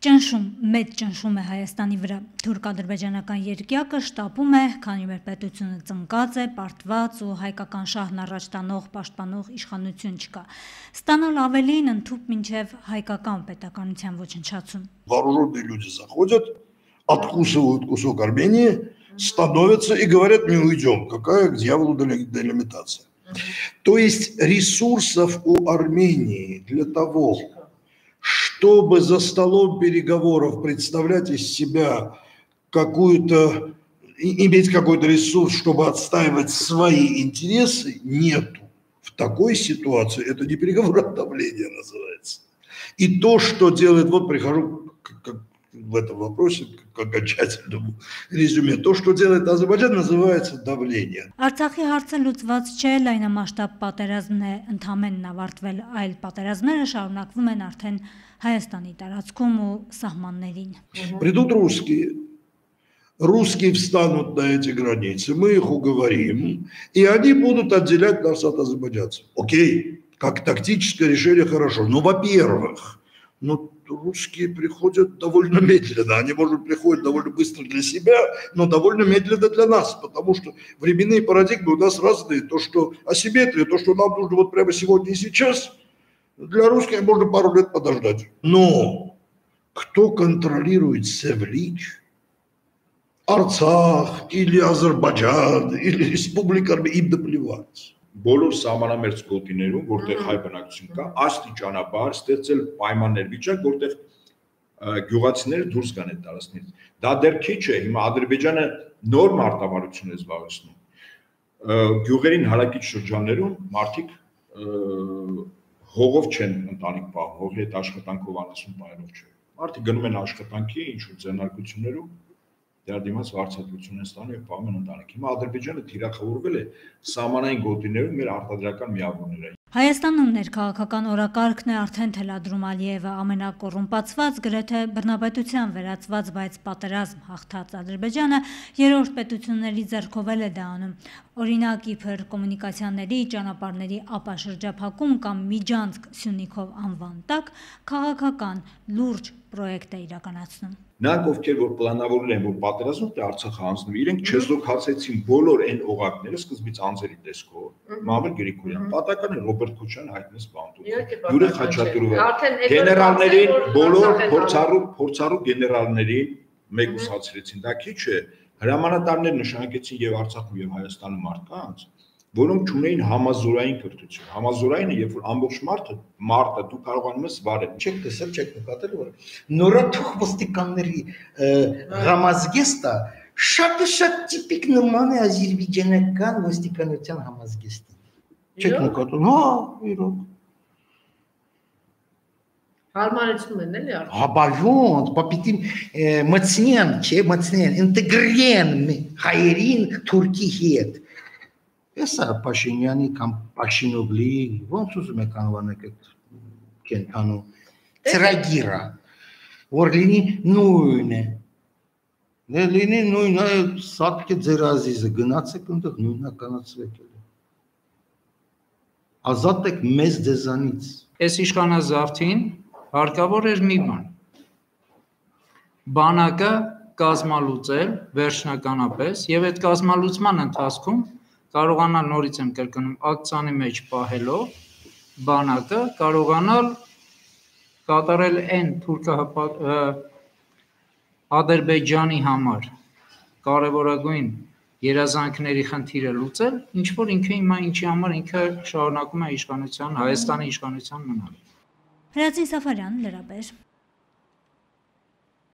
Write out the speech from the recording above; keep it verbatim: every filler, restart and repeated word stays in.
Ճնշում, մեծ ճնշում է Հայաստանի վրա։ Թուրք-ադրբեջանական երկյակը շտապում է, քանի որ պետությունը ծնկած է, պարտված ու հայկական շահն առաջ տանող պաշտպանող իշխանություն չկա։ Ստանալ ավելին ընդཐུպ մինչև հայկական պետականության ոչնչացում։ Вооруженные люди заходят, откусывают кусок Армении, становятся и говорят: не уйдем. Какая к дьяволу делимитация? То есть ресурсов у Армении для того, чтобы за столом переговоров представлять из себя какую-то, иметь какой-то ресурс, чтобы отстаивать свои интересы, нету. В такой ситуации это не переговоры, а давление называется. И то, что делает, вот прихожу к, к, в этом вопросе к окончательному резюме, то, что делает Азербайджан, называется давление. Արցախի հարցը լուծված չէ, լայնամասշտաբ պատերազմն է ընդհանրեն ավարտվել, այլ պատերազմները շարունակվում են արդեն Հայաստանի տարածքում ու սահմաններին։ Придут русские, русские встанут на эти границы, мы их уговорим, и они будут отделять нас от азербайджанцев. Окей, как тактическое решение хорошо, но, во-первых, ну, русские приходят довольно медленно, они, может быть, приходят довольно быстро для себя, но довольно медленно для нас, потому что временные парадигмы у нас разные, то, что асимметрия, то, что нам нужно вот прямо сегодня и сейчас, для русских можно пару лет подождать. Но кто контролирует Севлич, Арцах или Азербайджан или Республика Армения, им наплевать. Բոլոր սահմանամերձ գոտիներում, որտեղ հայ բնակչություն կա, աստիճանաբար ստեղծել պայմաններ վիճակ, որտեղ գյուղացիները դուրս գան այդ տարածքներից։ Դա դեռ քիչ է, հիմա Ադրբեջանը նոր մարտավարություն է զբաղեցնում։ Գյուղերին հարակից շրջաններում մարդիկ հողով չեն ընտանիք պահում, հողի հետ աշխատանքով անասուն պահելով չէ։ Մարդիկ գնում են աշխատանքի, ինչ-որ ձեռնարկություններում, դեռ դիմաց վարձատրություն են ստանում եւ պահում են ընտանիք։ Հիմա Ադրբեջանը թիրախավորվել է սահմանային գոտիներում մեր արտադրական միավորները։ Հայաստանում ներքաղաքական օրակարգն է արդեն թելադրում Ալիևը, ամենակոռումպացված, գրեթե բռնապետության վերածված, բայց պատերազմ հաղթած Ադրբեջանը երրորդ պետությունների ձեռքով է դա անում։ Օրինակ, իբր կոմունիկացիաների, ճանապարհների ապաշրջափակում կամ Միջանցք Սյունիքով անվան տակ քաղաքական լուրջ պրոյեկտ է իրականացնում։ Նրանք, ովքեր որ պլանավորել են, որ պատերազմում թե Արցախը հանձնվի, իրենք չեզոքացեցին բոլոր այն օղակները սկզբից անձերի տեսքով, Մամել Գրիգորյան, պատական է Ռոբերտ Քոչարյանը հայտնեց բանտում, Յուրի Խաչատուրովը, գեներալներին, բոլոր փորձառու փորձառու գեներալներին մեկ ուսացրեցին, դա քիչ է, հրամանատարներ նշանակեցին եւ Արցախում եւ Հայաստանում մարդկանց, որոնք ունեին համազորային կրթություն։ Համազորայինը, երբ որ ամբողջ մարդը, մարդը դու կարողանում ես վարել։ Չեք տեսել, չեք նկատել, որ նորաթուխ ոստիկանների համազգեստը շատ-շատ տիպիկ նման է ադրբեջանական ոստիկանության համազգեստին։ Չեք նկատել, հա, իրոք։ Հարմարեցնում են էլի արդյոք։ Հա, բաժոն, պապիտին մտցնեն, չէ, մտցնեն, ինտեգրեն հայերին Թուրքի հետ։ Եսա Փաշինյանի կամ Փաշինոգլի, ոնց ուզում եք անվանեք այդ կենթանու ծրագիրը, որ լինի նույն է։ Դե լինի նույն է, սատկե ձեր ազիզը, գնացեք այնտեղ նույնականացրեք էլի։ Ազատեք մեզ ձեզանից։ Այս իշխանազավթին հարկավոր էր մի բան։ Բանակը կազմալուծել վերջնականապես եւ այդ կազմալուծման ընթացքում կարողանալ նորից եմ կրկնում ակցիանի մեջ պահելով բանակը կարողանալ կատարել այն թուրքահպատ Ադրբեջանի համար կարևորագույն երազանքների խնդիրը լուծել, ինչ որ ինքը հիմա ինչի համար ինքը շարունակում է իշխանության, Հայաստանի իշխանության մնալ։ Հրաձին Սաֆարյան, Լրաբեր։